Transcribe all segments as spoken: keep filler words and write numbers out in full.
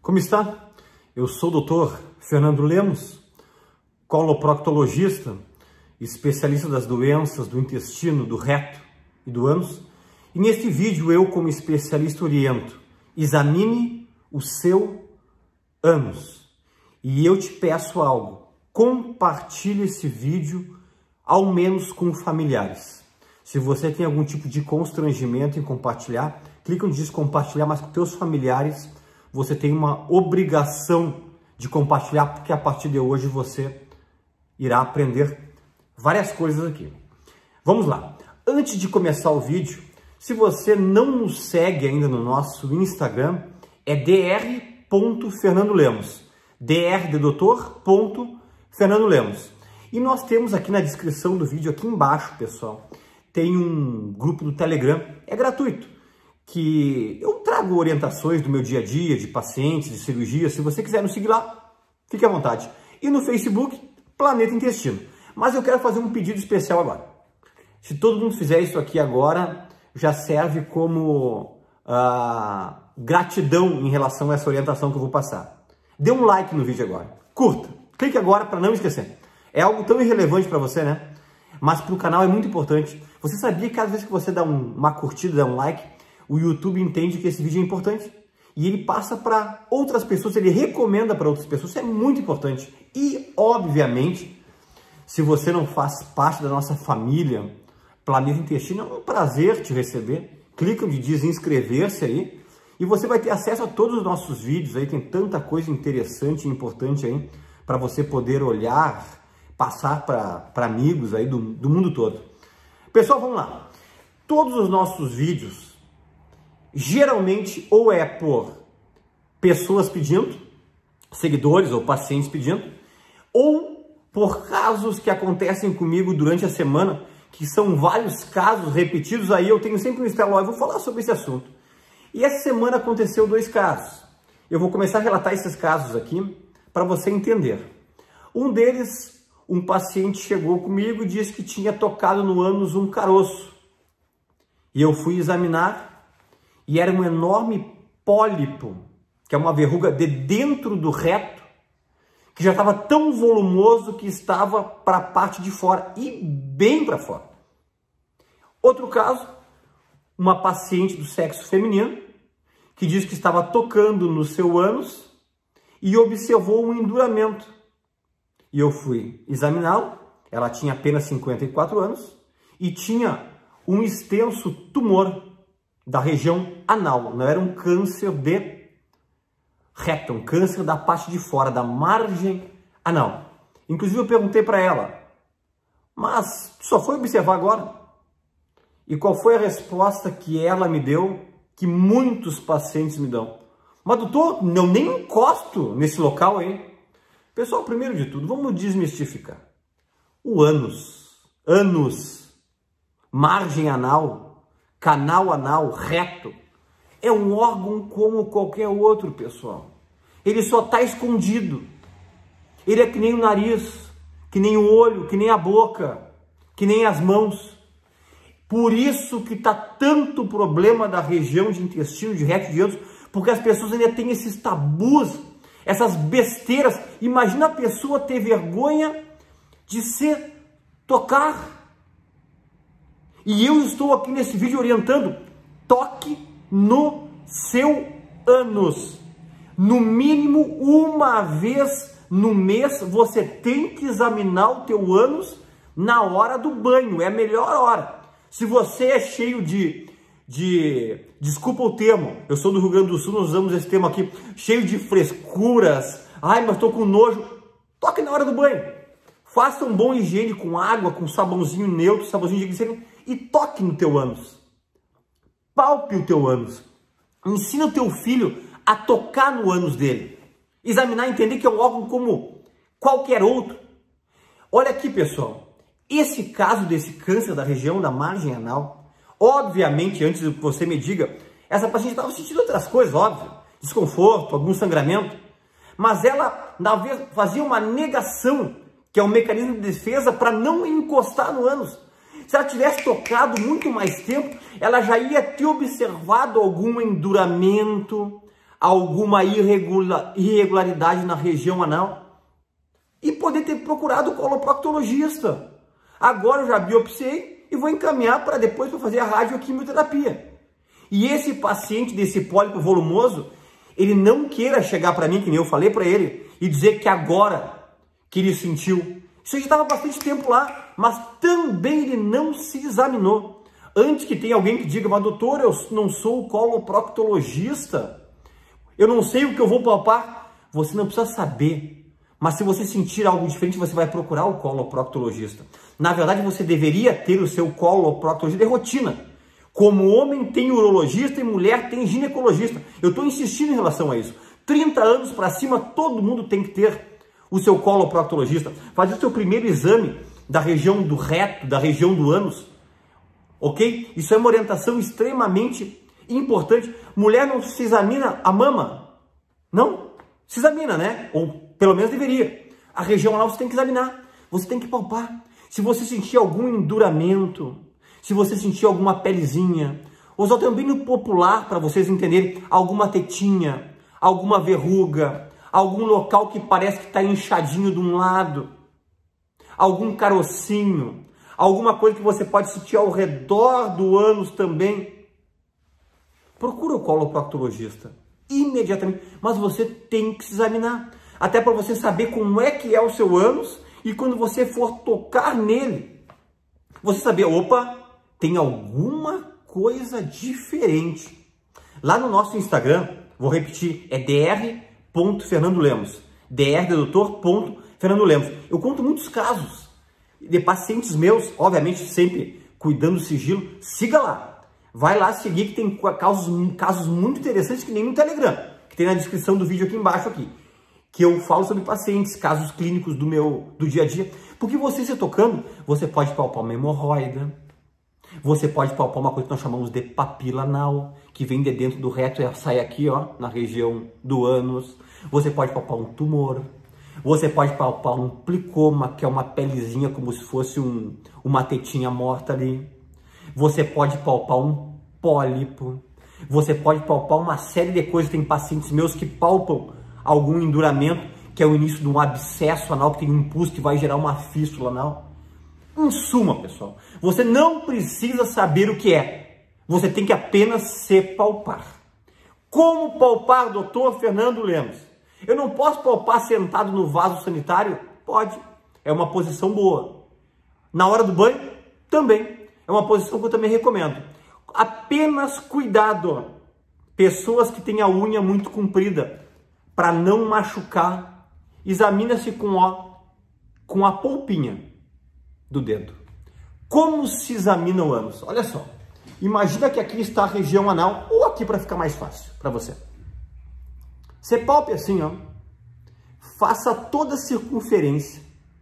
Como está? Eu sou o doutor Fernando Lemos, coloproctologista, especialista das doenças do intestino, do reto e do ânus. E neste vídeo eu, como especialista, oriento: examine o seu ânus. E eu te peço algo: compartilhe esse vídeo ao menos com familiares. Se você tem algum tipo de constrangimento em compartilhar, clica onde diz compartilhar, mas com teus familiares você tem uma obrigação de compartilhar, porque a partir de hoje você irá aprender várias coisas aqui. Vamos lá. Antes de começar o vídeo, se você não nos segue ainda no nosso Instagram, é dr ponto fernando lemos. dr de doutor ponto fernando lemos. E nós temos aqui na descrição do vídeo, aqui embaixo, pessoal, tem um grupo do Telegram, é gratuito, que eu trago orientações do meu dia a dia, de pacientes, de cirurgia. Se você quiser nos seguir lá, fique à vontade. E no Facebook, Planeta Intestino. Mas eu quero fazer um pedido especial agora. Se todo mundo fizer isso aqui agora, já serve como uh, gratidão em relação a essa orientação que eu vou passar. Dê um like no vídeo agora. Curta. Clique agora para não esquecer. É algo tão irrelevante para você, né? Mas para o canal é muito importante. Você sabia que cada vez que você dá um, uma curtida, dá um like, o YouTube entende que esse vídeo é importante e ele passa para outras pessoas, ele recomenda para outras pessoas. Isso é muito importante. E, obviamente, se você não faz parte da nossa família Planeta Intestino, é um prazer te receber. Clica onde diz inscrever-se aí e você vai ter acesso a todos os nossos vídeos. Aí tem tanta coisa interessante e importante aí para você poder olhar, passar para amigos aí do, do mundo todo. Pessoal, vamos lá. Todos os nossos vídeos, geralmente, ou é por pessoas pedindo, seguidores ou pacientes pedindo, ou por casos que acontecem comigo durante a semana, que são vários casos repetidos. Aí eu tenho sempre um estalo, eu vou falar sobre esse assunto. E essa semana aconteceu dois casos. Eu vou começar a relatar esses casos aqui para você entender. Um deles, um paciente chegou comigo e disse que tinha tocado no ânus um caroço. E eu fui examinar e era um enorme pólipo, que é uma verruga de dentro do reto, que já estava tão volumoso que estava para a parte de fora e bem para fora. Outro caso, uma paciente do sexo feminino que diz que estava tocando no seu ânus e observou um enduramento. E eu fui examiná-la, ela tinha apenas cinquenta e quatro anos e tinha um extenso tumor da região anal, não era um câncer de reto, um câncer da parte de fora, da margem anal. Inclusive eu perguntei para ela, mas só foi observar agora? E qual foi a resposta que ela me deu, que muitos pacientes me dão? Mas doutor, eu nem encosto nesse local aí. Pessoal, primeiro de tudo, vamos desmistificar. O ânus, ânus, margem anal, canal anal, reto, é um órgão como qualquer outro, pessoal. Ele só está escondido. Ele é que nem o nariz, que nem o olho, que nem a boca, que nem as mãos. Por isso que está tanto problema da região de intestino, de reto e de ânus, porque as pessoas ainda têm esses tabus, essas besteiras. Imagina a pessoa ter vergonha de se tocar. E eu estou aqui nesse vídeo orientando: toque no seu ânus. No mínimo uma vez no mês você tem que examinar o teu ânus na hora do banho. É a melhor hora. Se você é cheio de, de... Desculpa o termo, eu sou do Rio Grande do Sul, nós usamos esse termo aqui. Cheio de frescuras. Ai, mas estou com nojo. Toque na hora do banho. Faça um bom higiene com água, com sabãozinho neutro, sabãozinho de glicerina, e toque no teu ânus. Palpe o teu ânus. Ensina o teu filho a tocar no ânus dele. Examinar e entender que é um órgão como qualquer outro. Olha aqui, pessoal. Esse caso desse câncer da região da margem anal, obviamente, antes que você me diga, essa paciente estava sentindo outras coisas, óbvio. Desconforto, algum sangramento. Mas ela, na vez, fazia uma negação, que é um mecanismo de defesa para não encostar no ânus. Se ela tivesse tocado muito mais tempo, ela já ia ter observado algum enduramento, alguma irregula, irregularidade na região anal e poder ter procurado o coloproctologista. Agora eu já biopsiei e vou encaminhar para depois para fazer a radioquimioterapia. E esse paciente desse pólipo volumoso, ele não queira chegar para mim, que nem eu falei para ele, e dizer que agora que ele sentiu. Isso já estava bastante tempo lá, mas também ele não se examinou. Antes que tenha alguém que diga, mas doutor, eu não sou coloproctologista, eu não sei o que eu vou palpar. Você não precisa saber, mas se você sentir algo diferente, você vai procurar o coloproctologista. Na verdade, você deveria ter o seu coloproctologista de rotina. Como homem tem urologista e mulher tem ginecologista. Eu estou insistindo em relação a isso. trinta anos para cima, todo mundo tem que ter o seu coloproctologista. Fazer o seu primeiro exame da região do reto, da região do ânus. Ok? Isso é uma orientação extremamente importante. Mulher não se examina a mama? Não? Se examina, né? Ou pelo menos deveria. A região anal você tem que examinar. Você tem que palpar. Se você sentir algum enduramento, se você sentir alguma pelezinha, ou só também no popular, para vocês entenderem, alguma tetinha, alguma verruga, algum local que parece que está inchadinho de um lado, algum carocinho, alguma coisa que você pode sentir ao redor do ânus também, procura o coloproctologista imediatamente. Mas você tem que se examinar, até para você saber como é que é o seu ânus e quando você for tocar nele, você saber, opa, tem alguma coisa diferente. Lá no nosso Instagram, vou repetir, é dr ponto fernando lemos, dr de doutor ponto fernando lemos. Eu conto muitos casos de pacientes meus, obviamente sempre cuidando do sigilo. Siga lá, vai lá seguir que tem casos, casos muito interessantes que nem no Telegram, que tem na descrição do vídeo aqui embaixo aqui, que eu falo sobre pacientes, casos clínicos do meu do dia a dia. Porque você se tocando, você pode palpar uma hemorroida, você pode palpar uma coisa que nós chamamos de papila anal, que vem de dentro do reto e sai aqui, ó, na região do ânus. Você pode palpar um tumor. Você pode palpar um plicoma, que é uma pelezinha como se fosse um, uma tetinha morta ali. Você pode palpar um pólipo. Você pode palpar uma série de coisas. Tem pacientes meus que palpam algum enduramento, que é o início de um abscesso anal, que tem um impulso que vai gerar uma fístula anal. Em suma, pessoal, você não precisa saber o que é. Você tem que apenas se palpar. Como palpar, doutor Fernando Lemos? Eu não posso palpar sentado no vaso sanitário? Pode. É uma posição boa. Na hora do banho? Também. É uma posição que eu também recomendo. Apenas cuidado. Pessoas que têm a unha muito comprida, para não machucar, examina-se com, ó, com a polpinha do dedo. Como se examina o ânus? Olha só. Imagina que aqui está a região anal, ou aqui para ficar mais fácil para você. Você palpe assim, ó. Faça toda a circunferência.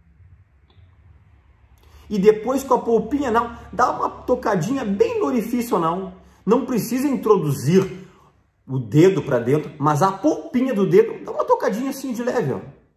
E depois com a polpinha anal, dá uma tocadinha bem no orifício anal. Não precisa introduzir o dedo para dentro, mas a polpinha do dedo, dá uma tocadinha assim de leve, ó.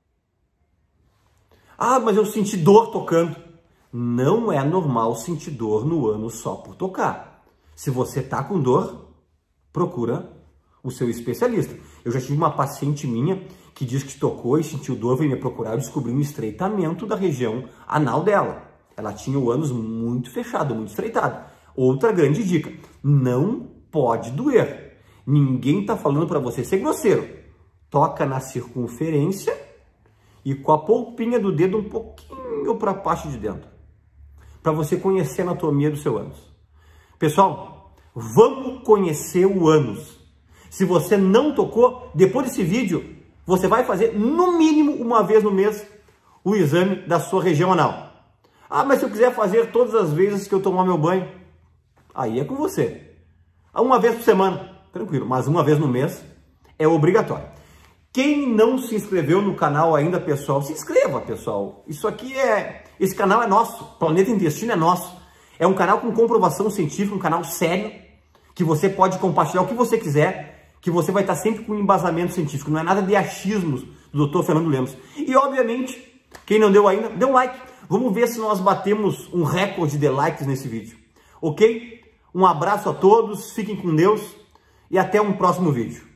Ah, mas eu senti dor tocando. Não é normal sentir dor no ânus só por tocar. Se você tá com dor, procura o seu especialista. Eu já tive uma paciente minha que diz que tocou e sentiu dor, veio me procurar e descobriu um estreitamento da região anal dela. Ela tinha o ânus muito fechado, muito estreitado. Outra grande dica, não pode doer. Ninguém tá falando para você ser grosseiro. Toca na circunferência e com a polpinha do dedo um pouquinho para a parte de dentro, para você conhecer a anatomia do seu ânus. Pessoal, vamos conhecer o ânus. Se você não tocou, depois desse vídeo, você vai fazer no mínimo uma vez no mês o exame da sua região anal. Ah, mas se eu quiser fazer todas as vezes que eu tomar meu banho, aí é com você. Uma vez por semana, tranquilo, mas uma vez no mês é obrigatório. Quem não se inscreveu no canal ainda, pessoal, se inscreva, pessoal. Isso aqui é... Esse canal é nosso. Planeta Intestino é nosso. É um canal com comprovação científica, um canal sério, que você pode compartilhar o que você quiser, que você vai estar sempre com um embasamento científico. Não é nada de achismos do doutor Fernando Lemos. E, obviamente, quem não deu ainda, dê um like. Vamos ver se nós batemos um recorde de likes nesse vídeo. Ok? Um abraço a todos, fiquem com Deus e até um próximo vídeo.